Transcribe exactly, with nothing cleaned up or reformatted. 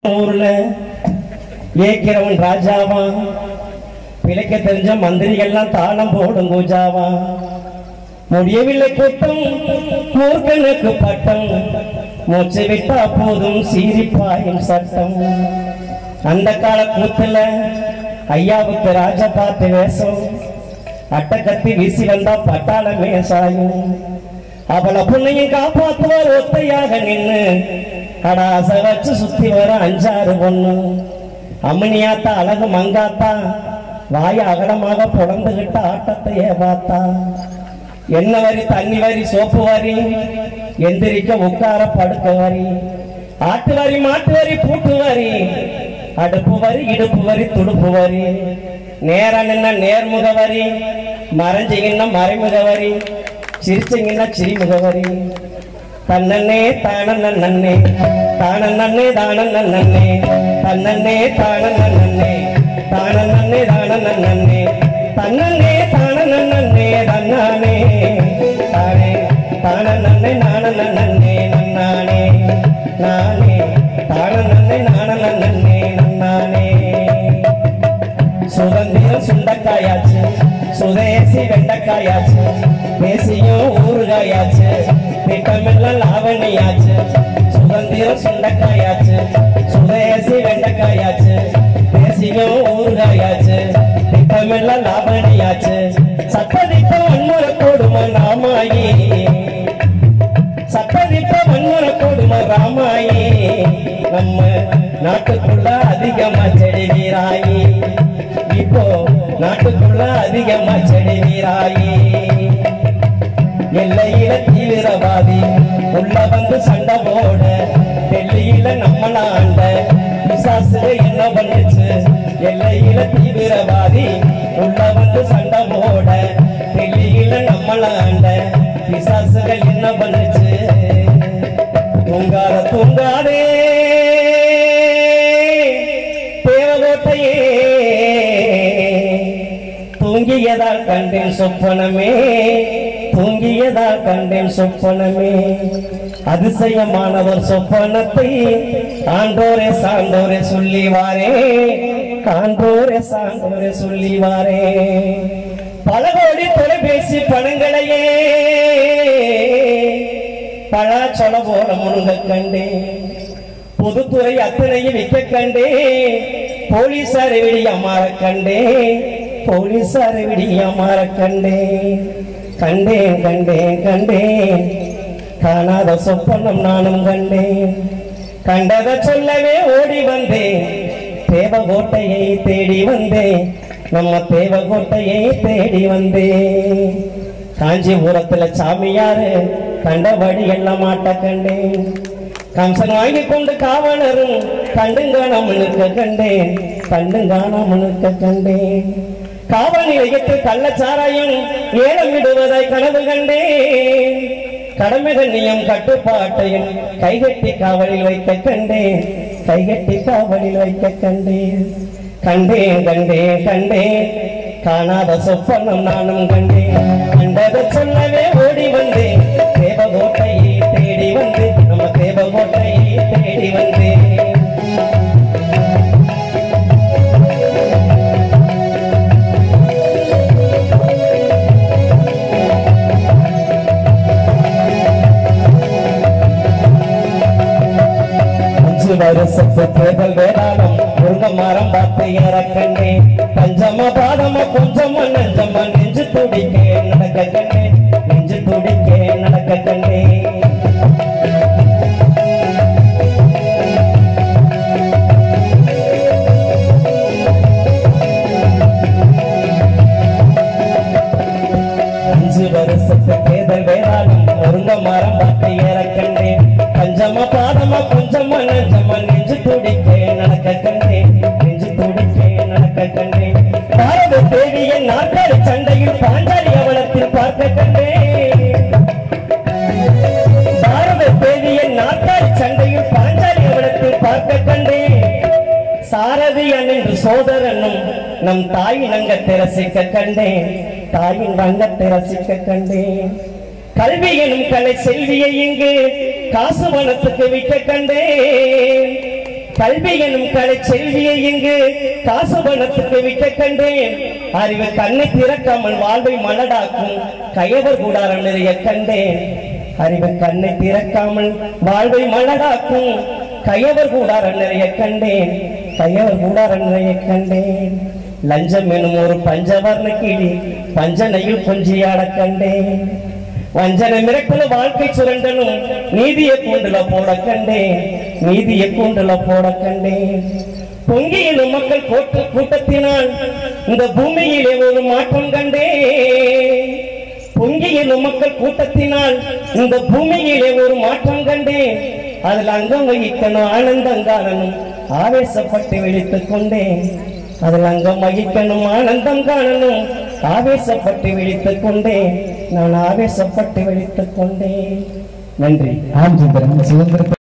ஊர்ல ஏக்கிறவன் ராஜாவா, பிழைக்க தெரிஞ்ச மந்திரிகள்லாம் தாளம் போடும் பூஜாவா. முடியவில்லை கூட்டம் மூர்க்கனுக்கு பட்டம், மூச்சு விட்டா போதும் சீரிப்பாயும் சட்டம். அந்த கால கூத்துல ஐயாவுக்கு ராஜா பார்த்து வேஷம், அட்டை கத்தி வீசி வந்தா பட்டாளமே சாயும். அவளை பொண்ணையும் காப்பாத்துவார் ஒத்தையாக நின்று, கடாச வச்சு சுத்தி வர அஞ்சாறு பொண்ணு. அம்மனியாத்தா அழகு மங்காத்தா, வாய அகலமாக புலந்துகிட்ட ஆட்டத்தையே பார்த்தா. என்ன வரி தண்ணி வரி சோப்பு வரி, எந்திரிக்க உட்கார படுக்க வரி, ஆட்டு வரி மாட்டு வரி பூட்டு வரி, அடுப்பு வரி இடுப்பு வரி துடுப்பு வரி, நேர நின்ன நேர்முக வரி, மறைஞ்சிங்கன்னா மறைமுக வரி, சிரிச்சிங்கன்னா சிரிமுக வரி. தன்னே தானே தானே தானே தன்னே தானே தானே தானே தன்னே தானே நன்னானே தானே தானே நானே நன்னே நன்னானே நானே தானே நானே நன்னானே. சுதந்திரம் சுண்டக்காயாச்சு, சுதேசி வெண்டைக்காயாச்சு, தேசியம் ஊறுகாயாச்சு, திட்டமெல்லாம் லாவணியாச்சு. சுதந்திரம் சுண்டக்காயாச்சு, சுதேசி வெண்டைக்காயாச்சு, தேசியம் ஊறுகாயாச்சு, திட்டமெல்லாம் லாவணியாச்சு. சட்டதிட்ட வன்முறை கொடுமை ராமாயி, சட்டதிட்ட வன்முறை கொடுமை ராமாயி. நம்ம நாட்டுக்குள்ள அதிகமா செடி வீராயி, இப்போ நாட்டுக்குள்ள அதிகமா செடி வீராயி. எல்லையில தீவிரவாதி உள்ள வந்து சண்டை போட, டெல்லியில நம்மளாண்ட பிசாசு என்ன பண்ணுச்சு. எல்லையில தீவிரவாதி உள்ள வந்து சண்டை போட, டெல்லியில நம்மளாண்ட பிசாசுகள் என்ன பண்ணுச்சு. தூங்காத தூங்காதே தேவகோட்டையே, தூங்கியதால் கண்டேன் சொப்பனமே, தூங்கியதால் கண்டேன் சொப்பனமே. அதிசயமானவர் சொப்பனத்தை ஆண்டோரே சான்றோரே சொல்லிவாரே, காண்டோரே சான்றோரே சொல்லிவாரே. பல கோடி தொலைபேசி பணங்களையே பழாச்சொல போல முழுங்க கண்டேன், பொதுத்துறை அத்தனையும் விற்க கண்டே, போலீசாரை விடிய மாற கண்டே, போலீசாரை விடிய மாற கண்டே. கண்டேன் கண்டேன் கண்டேன் காணாத சொப்பனம் நானும் கண்டேன், கண்டதை சொல்லவே ஓடி வந்தேன், தேவகோட்டையை தேடி வந்தேன், நம்ம தேவகோட்டையை தேடி வந்தேன். காஞ்சிபுரத்துல சாமியாரு கண்டபடி எல்லாம் மாட்ட கண்டேன், கம்சன் வாங்கி கொண்டு காவலரும் கண்டுங்கானமனுக்க கண்டேன், கண்டுங்கானமனுக்க கண்டேன். காவல் நிலையத்தில் கள்ளச்சாராயம் ஏலம் விடுவதை கனவு கண்டேன், கடமைகண்ணியம் கட்டுப்பாட்டையும் கைகட்டி காவலில் வைக்க கண்டேன், கைகட்டி காவலில் வைக்க கண்டேன். கண்டேன் கண்டேன் கண்டேன் காணாத சொப்பனம் நானும் கண்டேன், கண்டதை சொல்லவே ஓடி வந்தேன், தேவகோட்டையை தேடி வந்து, நம்ம தேவகோட்டையை தேடி வந்தேன். வருஷத்து தேர்தல் வேளாணம் முருங்க மரம் பார்த்து ஏற கண்டேன், பஞ்சம பாதம கொஞ்சமா நெஞ்சமா நெஞ்சு துடிக்க நடக்க கண்டேன், நெஞ்சு துடிக்க நடக்க கண்டேன். அஞ்சு வருஷத்து தேர்தல் வேளாணம் முருங்க மரம் பார்த்து ஏற கண்டேன், பஞ்சம பாதம கொஞ்சமா நெஞ்சமா நெஞ்சு துடிக்க நடக்க கண்டேன், நெஞ்சு துடிக்க நடக்க கண்டேன். பாரத தேவியின் நாற்காலி சண்டையில் பாஞ்சாலி அவலத்தில் பார்க்க கண்டேன், பாரத தேவியின் நாற்காலி சண்டையில் பாஞ்சாலி அவலத்தில் பார்க்க கண்டேன். சாரதியன் என்று சோதரனும் நம் தாயின் அங்கத்தை ரசிக்க கண்டேன், தாயின் அங்கத்தை ரசிக்க கண்டேன். கல்வி எனும் கலை செல்வியை இங்கு காசு பணத்துக்கு விற்க கண்டேன், கல்வி எனும் கலை செல்வியை இங்கு காசு பணத்துக்கு விற்க கண்டேன். அறிவு கண்ணை திறக்காமல் வாழ்வை மலடாக்கும் கயவர் கூடாரம் நிறைய கண்டேன். அறிவு கண்ணை திறக்காமல் வாழ்வை மலடாக்கும் கயவர் கூடாரம் நிறைய கண்டேன். கயவர் கூடாரம் நிறைய கண்டேன். லஞ்சம் எனும் ஒரு பஞ்சவர்ண கிளி பஞ்சனையில் கொஞ்சியாட கண்டேன். வஞ்சனை மிரட்டல வாழ்க்கை சுரண்டனும் நீதியை கூண்டுல போட கண்டேன். நீதியை கூண்டுல போட கண்டேன். பொங்கியின் மக்கள் கூட்ட கூட்டத்தினால் இந்த பூமியிலே ஒரு மாற்றம் கண்டேன். பொங்கியின் மக்கள் கூட்டத்தினால் இந்த பூமியிலே ஒரு மாற்றம் கண்டேன். அதில் அங்கம் வகிக்கணும் ஆனந்தம் காணணும் ஆவேசப்பட்டு விழித்துக் கொண்டேன். அதில் அங்கம் வகிக்கணும் ஆனந்தம் காணணும் ஆவேசப்பட்டு விழித்துக் கொண்டேன். நான் ஆவேசப்பட்டு விழித்துக் கொண்டேன். நன்றி. ஆம் சுந்தரம் சுதந்திர